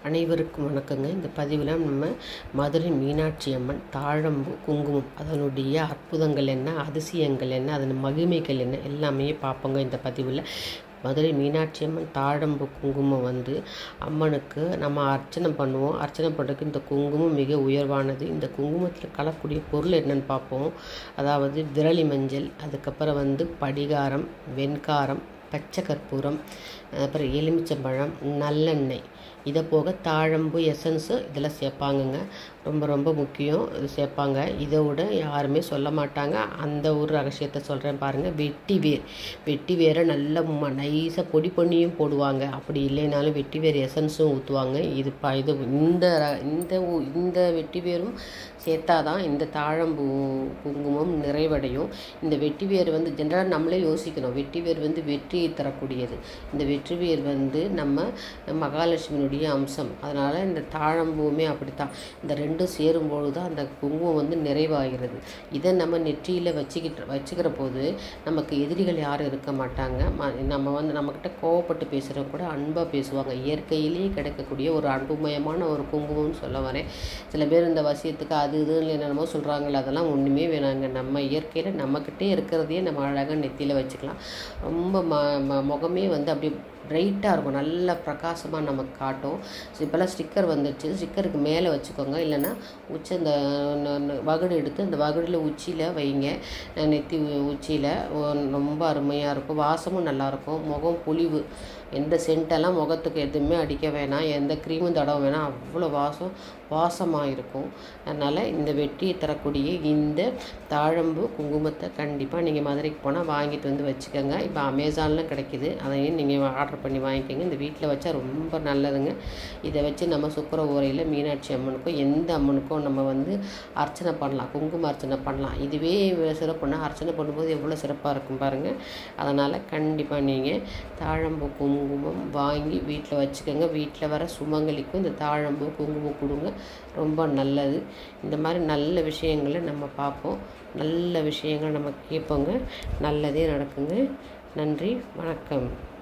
அனைவருக்கும் வணக்கங்க. இந்த பதிவில் நம்ம மதுரை மீனாட்சி அம்மன் தாழம்பூ குங்குமம் அதனுடைய அற்புதங்கள் என்ன, அதிசயங்கள் என்ன, அதன் மகிமைகள் என்ன எல்லாமே பார்ப்போங்க இந்த பதிவில். மதுரை மீனாட்சி அம்மன் தாழம்பூ குங்குமம் அம்மனுக்கு நம்ம அர்ச்சனை பண்ணுவோம். அர்ச்சனை பண்ணுறதுக்கு இந்த குங்குமம் மிக உயர்வானது. இந்த குங்குமத்தில் கலக்கூடிய பொருள் என்னன்னு பார்ப்போம். அதாவது விரலி மஞ்சள், அதுக்கப்புறம் படிகாரம், வெண்காரம், பச்சை கற்பூரம், அப்புறம் எலுமிச்சம்பழம், நல்லெண்ணெய், இதை போக தாழம்பூ எசன்ஸு இதெல்லாம் சேர்ப்பாங்கங்க. ரொம்ப ரொம்ப முக்கியம், இது சேர்ப்பாங்க. இதை விட யாருமே சொல்ல மாட்டாங்க. அந்த ஒரு ரகசியத்தை சொல்கிறேன் பாருங்கள். வெட்டி வேரை நல்லா நைஸாக பொடி பண்ணியும் போடுவாங்க. அப்படி இல்லைனாலும் வெட்டி வேர் எசன்ஸும் ஊற்றுவாங்க. இது இந்த வெட்டி வேரும் சேர்த்தாதான் இந்த தாழம்பூ குங்குமம் நிறைவடையும். இந்த வெட்டி வேர் ஜென்ரலாக நம்மளே யோசிக்கணும். வெட்டி வேர் வெற்றியை தரக்கூடியது. இந்த வெற்றி வேர் நம்ம மகாலட்சுமியினுடைய அம்சம். அதனால் இந்த தாழம்பூவுமே அப்படித்தான். இந்த ரெண்டும் சேரும்பொழுது தான் அந்த குங்குமம் நிறைவாகிறது. இதை நம்ம நெற்றியில் வச்சுக்கிற போது நமக்கு எதிரிகள் யாரும் இருக்க மாட்டாங்க. நம்மக்கிட்ட கோவப்பட்டு பேசுகிறவங்க கூட அன்பாக பேசுவாங்க. இயற்கையிலேயே கிடைக்கக்கூடிய ஒரு அன்புமயமான ஒரு குங்குமம்னு சொல்ல வரேன். சில பேர் இந்த வசியத்துக்கு அது இதுன்னு என்னென்னமோ சொல்கிறாங்களே, அதெல்லாம் ஒன்றுமே வேணாங்க. நம்ம இயற்கையில் நம்மக்கிட்டே இருக்கிறதையே நம்ம அழகாக நெத்தியில் வச்சுக்கலாம். ரொம்ப முகமே அப்படியே பிரைட்டாக இருக்கும், நல்ல பிரகாசமாக நமக்கு காட்டும். இப்போல்லாம் ஸ்டிக்கர் வந்துடுச்சு. ஸ்டிக்கருக்கு மேலே வச்சுக்கோங்க. இல்லைன்னா இந்த வகுடு எடுத்து அந்த வகுடில் உச்சியில் வைங்க. நெத்தி உச்சியில் ரொம்ப அருமையாக இருக்கும். வாசமும் நல்லாயிருக்கும். முகம் பொலிவு, எந்த சென்ட்டெல்லாம் முகத்துக்கு எதுவுமே அடிக்க வேணாம், எந்த க்ரீமும் தடவை வேணாம். அவ்வளோ வாசமாக இருக்கும். அதனால் இந்த வெற்றியை தரக்கூடிய இந்த தாழம்பூ குங்குமத்தை கண்டிப்பாக நீங்கள் மதுரைக்கு போனால் வாங்கிட்டு வச்சுக்கோங்க. இப்போ அமேசானில் கிடைக்கிது, அதையும் நீங்கள் ஆர்டர் பண்ணி வாங்கிக்கோங்க. இந்த வீட்டில் வச்சா ரொம்ப நல்லதுங்க. இதை வச்சு நம்ம சுக்கர ஓரையில் மீனாட்சி அம்மனுக்கும் எந்த அம்மனுக்கும் நம்ம அர்ச்சனை பண்ணலாம், குங்கும அர்ச்சனை பண்ணலாம். இதுவே சிறப்புன்னா அர்ச்சனை பண்ணும்போது எவ்வளோ சிறப்பாக இருக்கும் பாருங்கள். அதனால் கண்டிப்பாக நீங்கள் தாழம்பூ குங்குமம் வாங்கி வீட்டில் வச்சுக்கோங்க. வீட்டில் வர சுமங்கலிக்கும் இந்த தாழம்பூ குங்குமம் கொடுங்க, ரொம்ப நல்லது. இந்த மாதிரி நல்ல விஷயங்களை நம்ம பார்ப்போம், நல்ல விஷயங்களை நம்ம கேட்போங்க, நல்லதே நடக்குங்க. நன்றி, வணக்கம்.